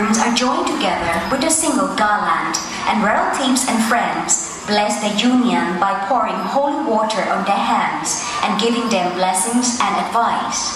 arms are joined together with a single garland, and relatives and friends bless the union by pouring holy water on their hands and giving them blessings and advice.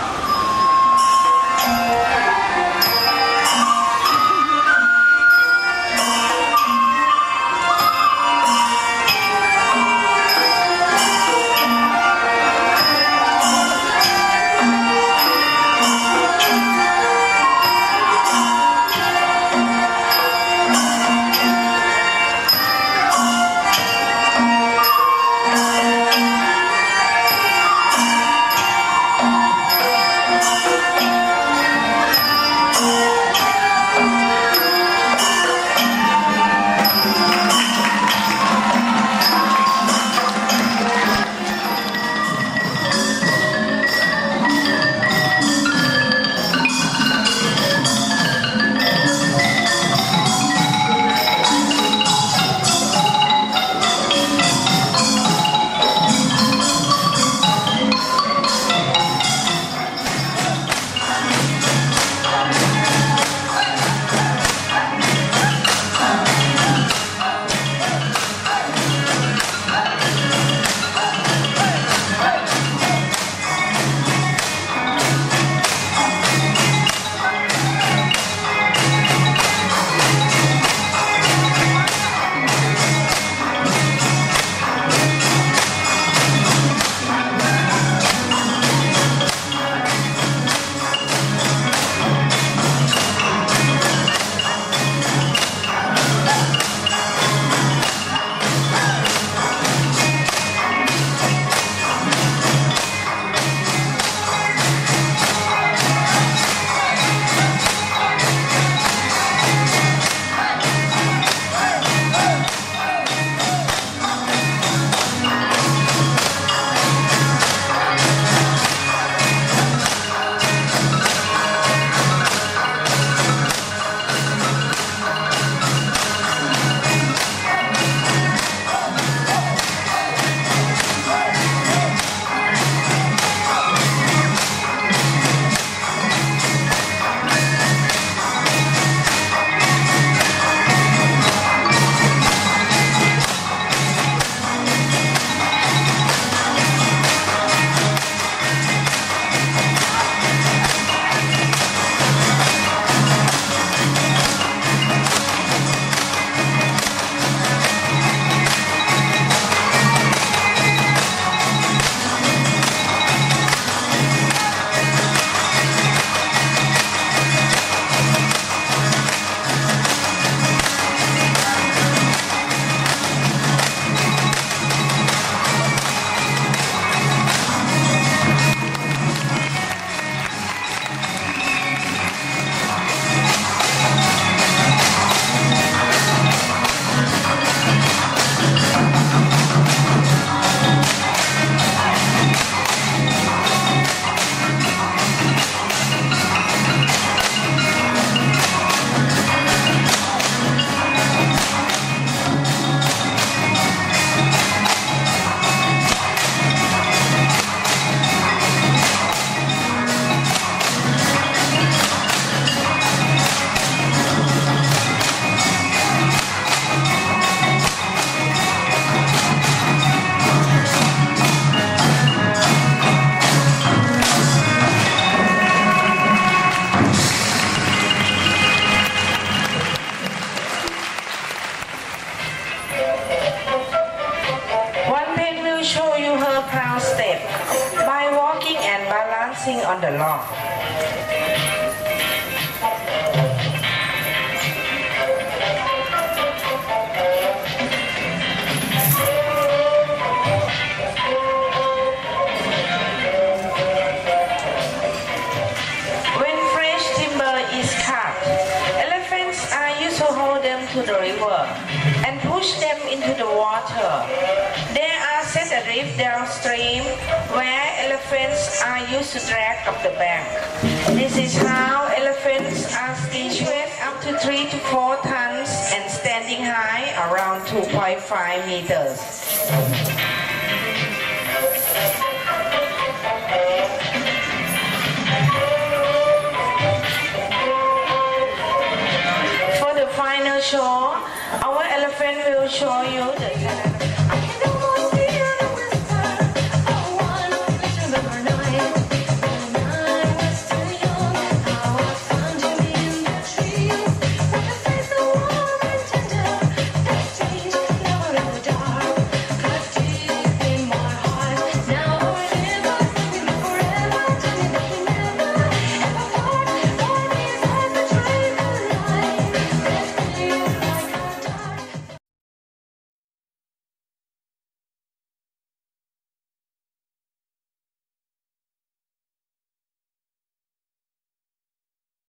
On the lawn. When fresh timber is cut, elephants are used to hold them to the river and push them into the water. They are set adrift downstream where elephants are used to drag up the bank. This is how elephants are statued up to 3 to 4 tons and standing high around 2.5 meters. Our elephant will show you the